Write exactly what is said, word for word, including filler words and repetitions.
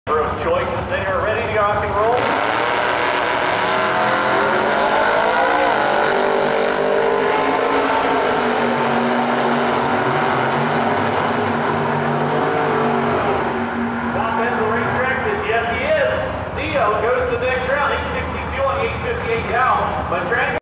of choices there, ready to rock and roll. Top end of the racetrack says yes he is. Theo goes to the next round, eight sixty-two on the eight fifty-eight down, but track